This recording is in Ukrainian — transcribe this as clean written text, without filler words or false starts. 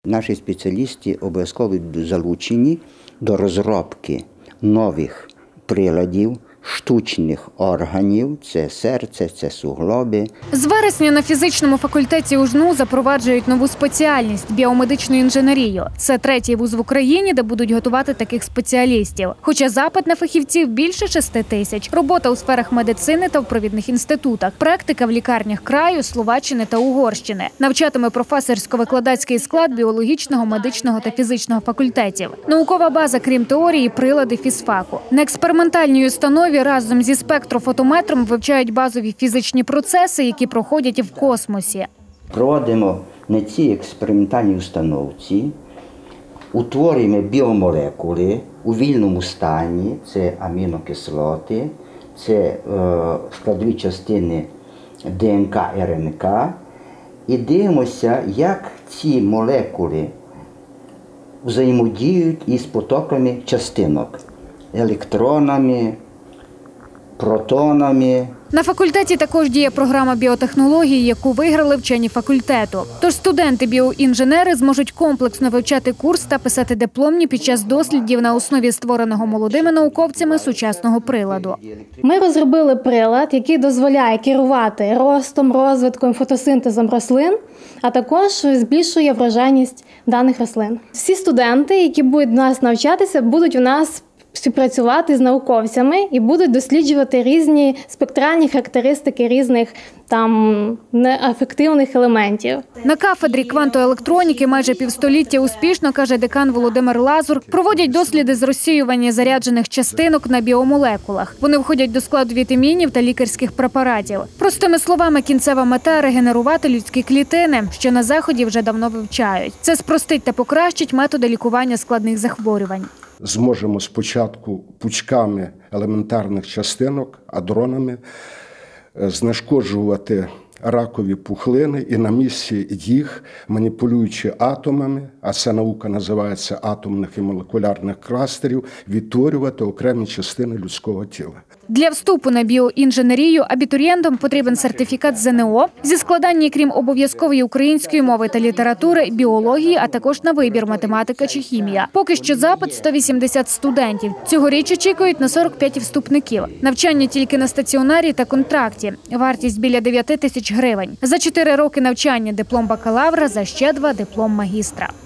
Наші спеціалісти обов'язково будуть залучені до розробки нових приладів, штучних органів, це серце, це суглоби. З вересня на фізичному факультеті УЖНУ запроваджують нову спеціальність – біомедичну інженерію. Це третій вуз в Україні, де будуть готувати таких спеціалістів. Хоча запит на фахівців більше 6 тисяч. Робота у сферах медицини та в провідних інститутах. Практика в лікарнях краю, Словаччини та Угорщини. Навчатиме професорсько-викладацький склад біологічного, медичного та фізичного факультетів. Наукова база, крім теорії, прилади фізфаку. На експериментальній установі разом зі спектрофотометром вивчають базові фізичні процеси, які проходять в космосі. Проводимо на цій експериментальній установці, утворюємо біомолекули у вільному стані, це амінокислоти, це складові частини ДНК, РНК, і дивимося, як ці молекули взаємодіють із потоками частинок, електронами, протонами. На факультеті також діє програма біотехнології, яку виграли вчені факультету. Тож студенти-біоінженери зможуть комплексно вивчати курс та писати дипломні під час дослідів на основі створеного молодими науковцями сучасного приладу. Ми розробили прилад, який дозволяє керувати ростом, розвитком, фотосинтезом рослин, а також збільшує врожайність даних рослин. Всі студенти, які будуть у нас навчатися, будуть у нас співпрацювати з науковцями і будуть досліджувати різні спектральні характеристики різних неефективних елементів. На кафедрі квантоелектроніки майже півстоліття успішно, каже декан Володимир Лазур, проводять досліди з розсіювання заряджених частинок на біомолекулах. Вони входять до складу вітамінів та лікарських препаратів. Простими словами, кінцева мета – регенерувати людські клітини, що на Заході вже давно вивчають. Це спростить та покращить методи лікування складних захворювань. Зможемо спочатку пучками елементарних частинок, адронами, знешкоджувати ракові пухлини і на місці їх, маніпулюючи атомами, а ця наука називається атомних і молекулярних кластерів, відтворювати окремі частини людського тіла. Для вступу на біоінженерію абітурієнтам потрібен сертифікат ЗНО зі складання, крім обов'язкової української мови та літератури, біології, а також на вибір математика чи хімія. Поки що запит – 180 студентів. Цьогоріч очікують на 45 вступників. Навчання тільки на стаціонарі та контракті. Вартість біля 9 тисяч гривень. За 4 роки навчання диплом бакалавра, за ще 2 – диплом магістра.